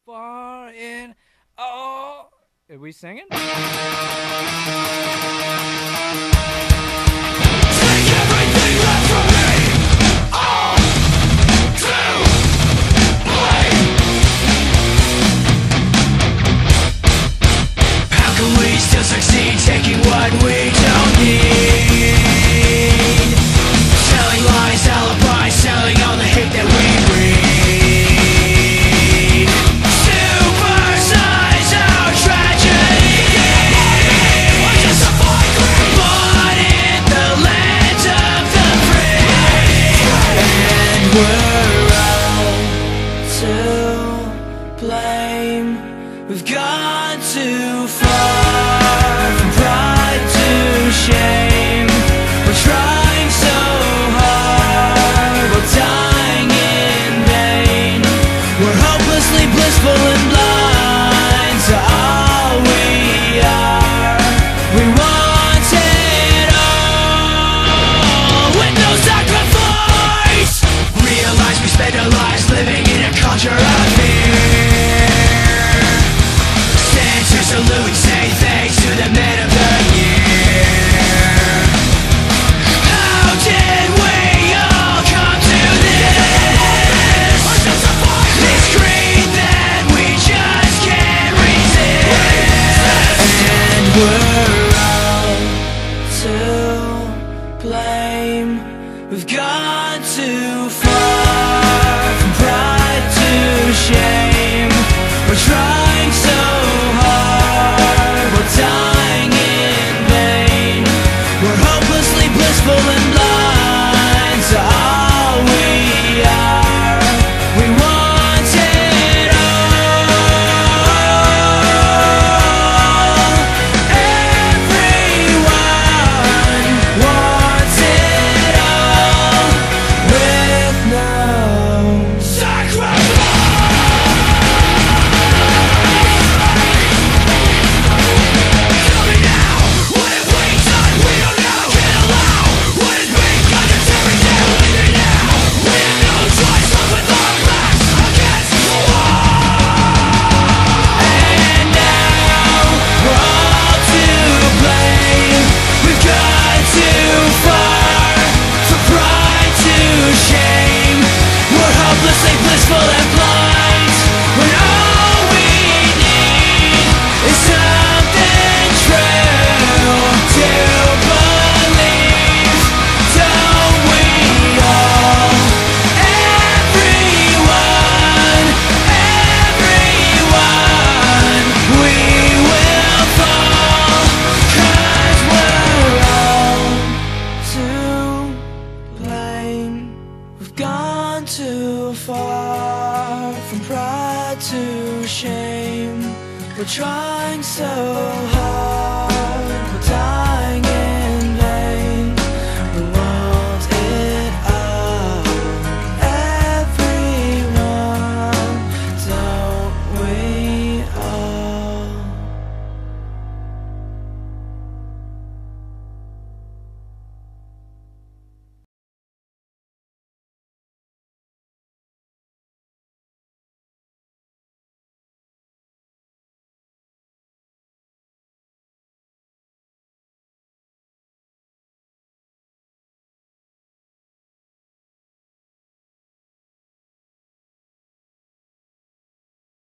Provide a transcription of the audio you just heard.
far in. Oh, are we singing? Take everything left from me, all to blame. How can we still succeed taking what we don't need? Telling lies, alibis, selling all the hate that we breed. Supersize our tragedy. We're just a fight group, but in the land of the free. And we're all to blame. We've gone too far from pride to shame. We're trying so hard, we're dying in vain. We're hopelessly blissful and blind to all we are. We want it all with no sacrifice. Realize we spend our lives living in a culture of fear. Stand to salute, say thanks to the men of the year. How did we all come to this? This greed that we just can't resist. And we're all to blame. We've gone too far from pride to shame. We're trying so hard, we're dying in vain. We're hopelessly blissful and blind to all we are. We want it all. Everyone wants it all with no sacrifice. Tell me now, what have we done? We don't know. Can't allow what has been done. It's everything. Leave me now. We have no choice but with our backs against the wall. And now we're all to blame. We've gone too far from pride to shame. We're hopelessly blissful and blind when all we need is something true to believe. Don't we all? Everyone, we will fall, 'cause we're all to blame. We've gone too far from pride to shame. We're trying so hard.